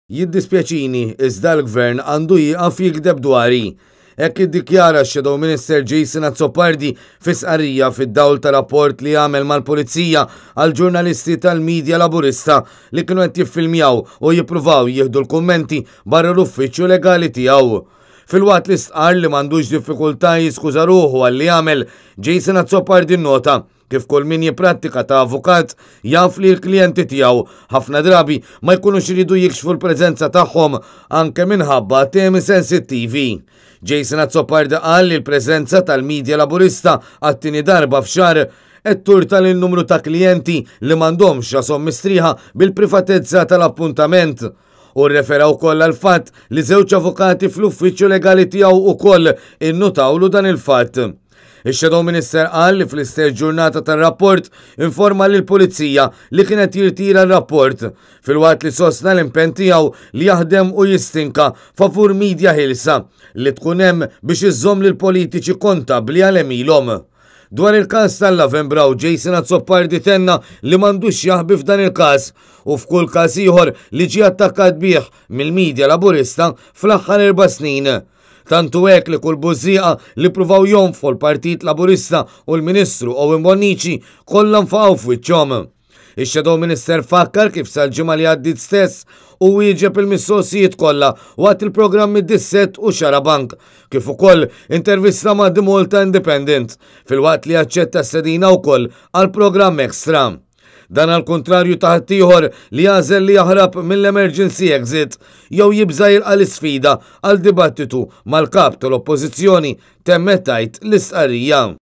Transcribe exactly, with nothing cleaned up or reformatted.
Jiddispjaċini, iżda l-gvern għandu jieqaf jikdeb dwari. Hekk iddikjara x-Shadow Minister Jason Azzopardi fi sqarrija fid-dawl ta' rapport li għamel mal-Pulizija għal ġurnalisti tal-Midja Laburista li kienu qed jiffilmjaw u jippruvaw jieħdu l-kummenti barra l-uffiċċju legali tiegħu. Fil-waqt li stqar li m'għandux diffikultà jiskuża ruħu għalli għamel, Jason Azzopardi nnota kif kull min jipprattika ta' avukat jaf li l-klijenti tiegħu ħafna drabi ma jkunux iridu jikxfu l-preżenza tagħhom anke minħabba temi sensittivi. Jason Azzopardi qal li l-preżenza tal-Midja Laburista għat-tieni darba f'xahar qed turta lil numru ta' klijenti li m'għandhomx rashom mistrieħa bil-privatezza tal-appuntament. U rrefera wkoll għal fatt li żewġ avukati fl-uffiċċju legali tiegħu wkoll innotawlu dan il-fatt. Ix-Shadow Minister qal li fl-istess ġurnata tar-rapport informa lil pulizija li kienet jirtira r-rapport filwaqt li sostna l-impenn tiegħu li jaħdem u jistinka favur midja ħilsa li tkun hemm biex iżżomm lil politiċi kontabbli għal emilhom. Dwar il-każ tal-Lavembraw, Jason Azzopardi tenna li m'għandux jaħbi f'dan il-każ u f'kull każ ieħor li ġie attakkat bih mill-Midja Laburista fl-aħħar erba' snin. Tantu hekk li kull bużieqa li pruvaw jonfgħu l-Partit Laburista u l-Ministru Owen Bonnici kollha nfaqgħu f'wiċċhom. Ix-Shadow Minister fakkar kif sal-ġimgħa li għaddiet stess u wieġeb il-mistoqsijiet kollha waqt il-programmi Disset u Xarabank, kif ukoll intervista ma' The Malta Independent filwaqt li aċċetta s-sedina wkoll għall-programm Extra. Dan għal kontrarju ta' ħaddieħor li jażel li jaħrab mill-emergency exit jew jibża jilqa' l-isfida għal dibattitu mal-kap tal-oppożizzjoni temmet tgħid l-istqarrija.